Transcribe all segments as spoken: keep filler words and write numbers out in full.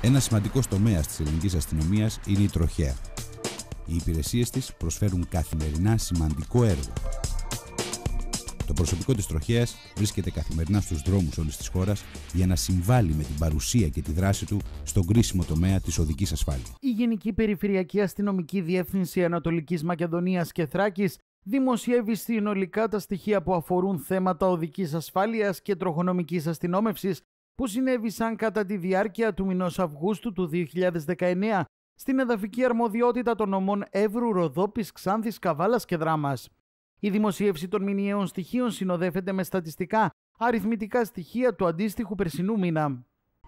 Ένα σημαντικό τομέα της ελληνικής αστυνομίας είναι η τροχέα. Οι υπηρεσίες της προσφέρουν καθημερινά σημαντικό έργο. Το προσωπικό της τροχέας βρίσκεται καθημερινά στους δρόμους όλης της χώρας για να συμβάλλει με την παρουσία και τη δράση του στον κρίσιμο τομέα της οδικής ασφάλειας. Η Γενική Περιφερειακή Αστυνομική Διεύθυνση Ανατολικής Μακεδονίας και Θράκης δημοσιεύει συνολικά τα στοιχεία που αφορούν θέματα οδικής ασφάλειας και τροχονομικής αστυνόμευσης που συνέβησαν κατά τη διάρκεια του μηνός Αυγούστου του δύο χιλιάδες δεκαεννέα στην εδαφική αρμοδιότητα των νομών Εύρου, Ροδόπης, Ξάνθης, Καβάλας και Δράμας. Η δημοσίευση των μηνιαίων στοιχείων συνοδεύεται με στατιστικά αριθμητικά στοιχεία του αντίστοιχου περσινού μήνα.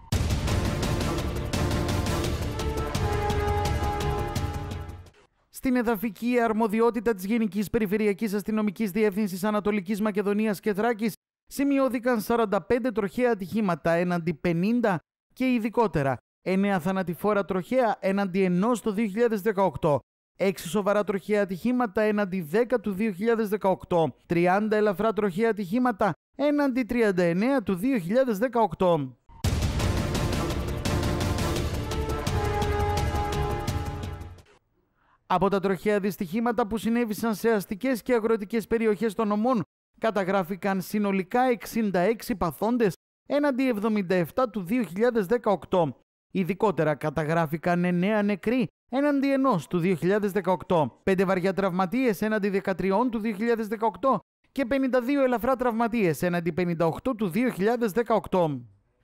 Στην εδαφική αρμοδιότητα της Γενικής Περιφερειακής Αστυνομικής Διεύθυνσης Ανατολικής Μακεδονίας και Θράκης σημειώθηκαν σαράντα πέντε τροχαία ατυχήματα έναντι πενήντα και ειδικότερα εννέα θανατηφόρα τροχαία έναντι ενός το δύο χιλιάδες δεκαοκτώ, έξι σοβαρά τροχαία ατυχήματα έναντι δέκα του δύο χιλιάδες δεκαοκτώ, τριάντα ελαφρά τροχαία ατυχήματα έναντι τριάντα εννέα του δύο χιλιάδες δεκαοκτώ. Από τα τροχαία δυστυχήματα που συνέβησαν σε αστικές και αγροτικές περιοχές των νομών, καταγράφηκαν συνολικά εξήντα έξι παθόντες έναντι εβδομήντα επτά του δύο χιλιάδες δεκαοκτώ. Ειδικότερα καταγράφηκαν εννέα νεκροί έναντι ενός του δύο χιλιάδες δεκαοκτώ, πέντε βαριά τραυματίες έναντι δεκατρία του δύο χιλιάδες δεκαοκτώ και πενήντα δύο ελαφρά τραυματίες έναντι πενήντα οκτώ του δύο χιλιάδες δεκαοκτώ.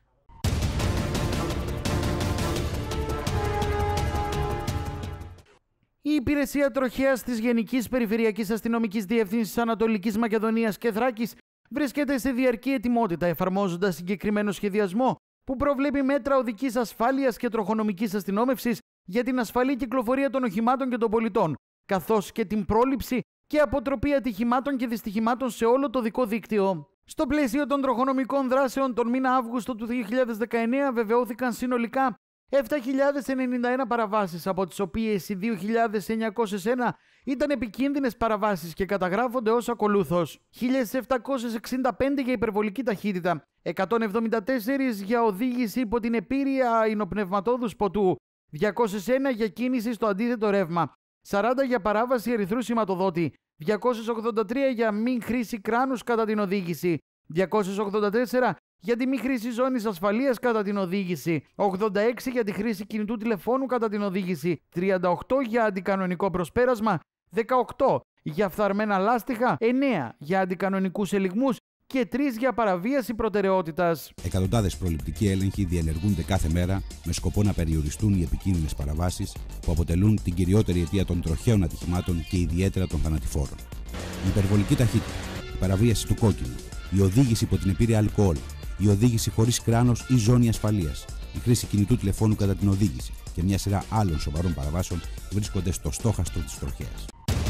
Η Υπηρεσία Τροχέας της Γενικής Περιφερειακής Αστυνομικής Διεύθυνσης Ανατολικής Μακεδονίας και Θράκης βρίσκεται σε διαρκή ετοιμότητα εφαρμόζοντας συγκεκριμένο σχεδιασμό που προβλέπει μέτρα οδικής ασφάλειας και τροχονομικής αστυνόμευσης για την ασφαλή κυκλοφορία των οχημάτων και των πολιτών, καθώς και την πρόληψη και αποτροπή ατυχημάτων και δυστυχημάτων σε όλο το οδικό δίκτυο. Στο πλαίσιο των τροχονομικών δράσεων, τον μήνα Αύγουστο του δύο χιλιάδες δεκαεννέα βεβαιώθηκαν συνολικά επτά χιλιάδες ενενήντα ένα παραβάσεις, από τις οποίες οι δύο χιλιάδες εννιακόσιες ένα ήταν επικίνδυνες παραβάσεις και καταγράφονται ως ακολούθως: χίλια επτακόσιες εξήντα πέντε για υπερβολική ταχύτητα, εκατόν εβδομήντα τέσσερα για οδήγηση υπό την επίρρεια υνοπνευματόδους ποτού, διακόσια ένα για κίνηση στο αντίθετο ρεύμα, σαράντα για παράβαση ερυθρού σηματοδότη, διακόσια ογδόντα τρία για μη χρήση κράνους κατά την οδήγηση, διακόσια ογδόντα τέσσερα για τη μη χρήση ζώνης ασφαλείας κατά την οδήγηση, ογδόντα έξι για τη χρήση κινητού τηλεφώνου κατά την οδήγηση, τριάντα οκτώ για αντικανονικό προσπέρασμα, δεκαοκτώ για φθαρμένα λάστιχα, εννέα για αντικανονικούς ελιγμούς και τρία για παραβίαση προτεραιότητας. Εκατοντάδες προληπτικοί έλεγχοι διενεργούνται κάθε μέρα με σκοπό να περιοριστούν οι επικίνδυνες παραβάσεις που αποτελούν την κυριότερη αιτία των τροχαίων ατυχημάτων και ιδιαίτερα των θανατηφόρων. Η υπερβολική ταχύτητα, η παραβίαση του κόκκινου, η οδήγηση υπό την επίρρεια αλκοόλ, η οδήγηση χωρίς κράνος ή ζώνη ασφαλείας, η χρήση κινητού τηλεφώνου κατά την οδήγηση και μια σειρά άλλων σοβαρών παραβάσεων βρίσκονται στο στόχαστρο της τροχέας.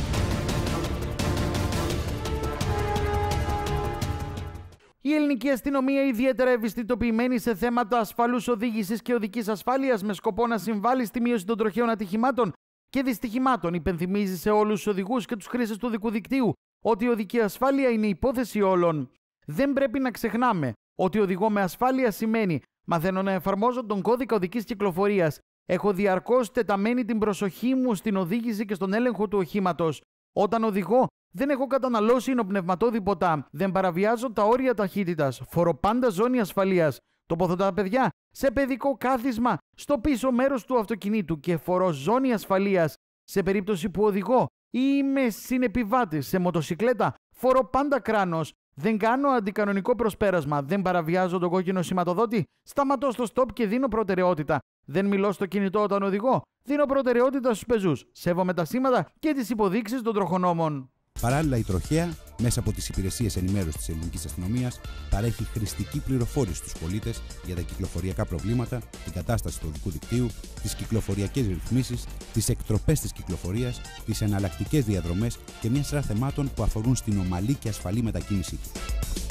Η ελληνική αστυνομία, ιδιαίτερα ευαισθητοποιημένη σε θέματα ασφαλούς οδήγησης και οδικής ασφάλειας με σκοπό να συμβάλλει στη μείωση των τροχαίων ατυχημάτων και δυστυχημάτων, υπενθυμίζει σε όλους τους οδηγούς και τους χρήστες του οδικού δικτύου ότι η οδική ασφάλεια είναι υπόθεση όλων. Δεν πρέπει να ξεχνάμε ότι οδηγώ με ασφάλεια σημαίνει μαθαίνω να εφαρμόζω τον κώδικα οδικής κυκλοφορίας. Έχω διαρκώς τεταμένη την προσοχή μου στην οδήγηση και στον έλεγχο του οχήματος. Όταν οδηγώ, δεν έχω καταναλώσει υνοπνευματώδη ποτά. Δεν παραβιάζω τα όρια ταχύτητας. Φορώ πάντα ζώνη ασφαλείας. Τοποθετώ τα παιδιά σε παιδικό κάθισμα στο πίσω μέρος του αυτοκινήτου και φορώ ζώνη ασφαλείας. Σε περίπτωση που οδηγώ ή είμαι συνεπιβάτης σε μοτοσικλέτα, φορώ πάντα κράνος. Δεν κάνω αντικανονικό προσπέρασμα. Δεν παραβιάζω τον κόκκινο σηματοδότη. Σταματώ στο stop και δίνω προτεραιότητα. Δεν μιλώ στο κινητό όταν οδηγώ. Δίνω προτεραιότητα στους πεζούς. Σέβομαι τα σήματα και τις υποδείξεις των τροχονόμων. Παράλληλα, η τροχέα, μέσα από τις υπηρεσίες ενημέρωσης της ελληνικής αστυνομίας, παρέχει χρηστική πληροφόρηση στους πολίτες για τα κυκλοφοριακά προβλήματα, την κατάσταση του οδικού δικτύου, τις κυκλοφοριακές ρυθμίσεις, τις εκτροπές της κυκλοφορίας, τις εναλλακτικές διαδρομές και μια σειρά θεμάτων που αφορούν στην ομαλή και ασφαλή μετακίνησή τους.